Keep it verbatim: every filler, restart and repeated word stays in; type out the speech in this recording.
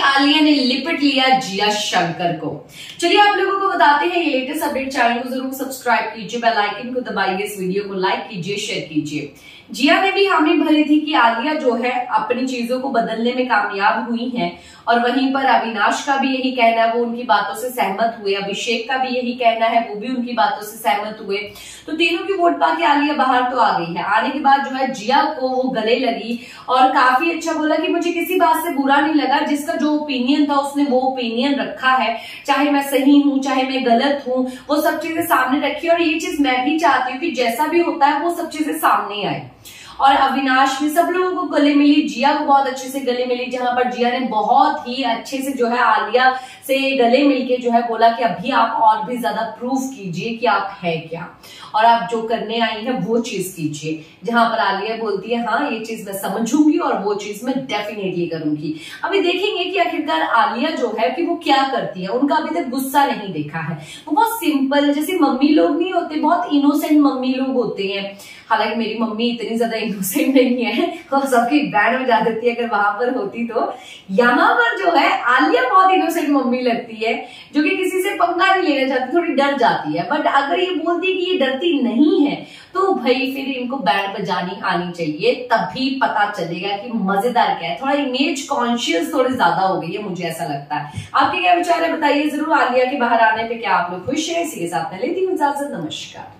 आलिया ने लिपट लिया जिया शंकर को। चलिए आप लोगों को बताते हैं ये लेटेस्ट अपडेट। चैनल को जरूर सब्सक्राइब कीजिए, बेल आइकन को दबाइए, इस वीडियो को लाइक कीजिए, शेयर कीजिए। जिया ने भी हामी भरी थी कि आलिया जो है अपनी चीजों को बदलने में कामयाब हुई हैं, और वहीं पर अविनाश का भी यही कहना है, वो उनकी बातों से सहमत हुए। अभिषेक का भी यही कहना है, वो भी उनकी बातों से सहमत हुए। तो तीनों की वोट पाके आलिया बाहर तो आ गई है। आने के बाद जो है जिया को वो गले लगी और काफी अच्छा बोला कि मुझे किसी बात से बुरा नहीं लगा, जिसका जो ओपिनियन था उसने वो ओपिनियन रखा है, चाहे मैं सही हूं चाहे मैं गलत हूं, वो सब चीजें सामने रखी। और ये चीज मैं भी चाहती हूँ कि जैसा भी होता है वो सब चीजें सामने आए। और अविनाश भी सब लोगों को गले मिली, जिया को बहुत अच्छे से गले मिली, जहां पर जिया ने बहुत ही अच्छे से जो है आलिया से गले मिलके जो है बोला कि अभी आप और भी ज्यादा प्रूफ कीजिए कि आप है क्या, और आप जो करने आई हैं वो चीज कीजिए। जहां पर आलिया बोलती है हाँ ये चीज मैं समझूंगी और वो चीज मैं डेफिनेटली करूंगी। अभी देखेंगे कि आखिरकार आलिया जो है कि वो क्या करती है। उनका अभी तक गुस्सा नहीं देखा है, वो बहुत सिंपल, जैसे मम्मी लोग नहीं होते, बहुत इनोसेंट मम्मी लोग होते हैं। हालांकि मेरी मम्मी इतनी ज्यादा इनोसेंट नहीं है, और सबकी बैंड में जा देती है अगर वहां पर होती तो। यहाँ पर जो है आलिया बहुत इनोसेंट मम्मी लगती है, जो कि किसी से पंगा नहीं लेना चाहती, थोड़ी डर जाती है। बट अगर ये बोलती है कि ये डरती नहीं है तो भाई फिर इनको बैंड बजानी आनी चाहिए, तभी पता चलेगा कि मजेदार क्या है। थोड़ा इमेज कॉन्शियस थोड़ी ज्यादा हो गई है, मुझे ऐसा लगता है। आपके क्या विचार है बताइए जरूर। आलिया के बाहर आने पे क्या आप लोग खुश हैं? इसी के साथ मैं लेती हूँ इजाजत, नमस्कार।